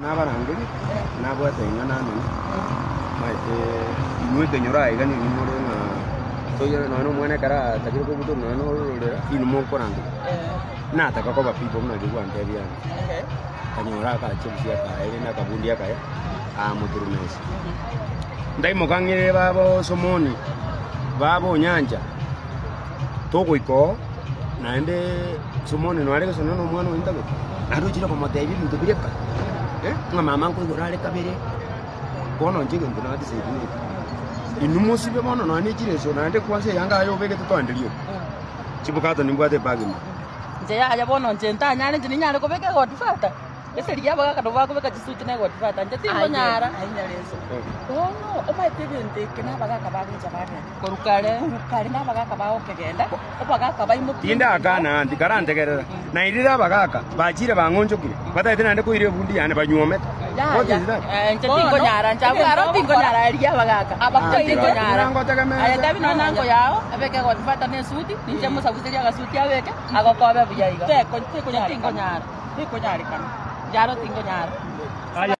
n'abaranguri n'abwate ingana nani maite imweke nyora igani nimore na toyo no mwana kara tajiro ko buto no rora inmo korangu na taka ko bapipo na digwa ndebia kanyora ka chimsia ka ere na kabundia ka muturumesi ndai mokangire babo somoni babo nyanja toko iko naende somoni no areke sono no mwana windago arujira ko matebi bintu bireka nga mama ko yorale kabere kono njige ndina ati sedini inumusi be mono no ani jireso naende kwase yanga ayo beke tutwandelio chibukato nimbwate bagini nje ya bono nje ntanya nje ninyale ko beke godfata ese liya baga kado bako beka jisuti na godfata nje tingo nyara ainyaleso ono o mai tebente kena baga kabaga jabana korukale na baga kabaga okegenda obaga kabai muti tinda akana ndikarante kerera na irira baga bachire bangonjokire bata itina ndeko ire bundi yane banyometa nje tingo nyara njabu aro tingo nyara liya baga abako tingo nyara aya tabi no nango yao abeke godfata ne suti nje musabuseria ga suti abeke agokobe buyaiga te ko tingo nyara kana yaro tingo nyara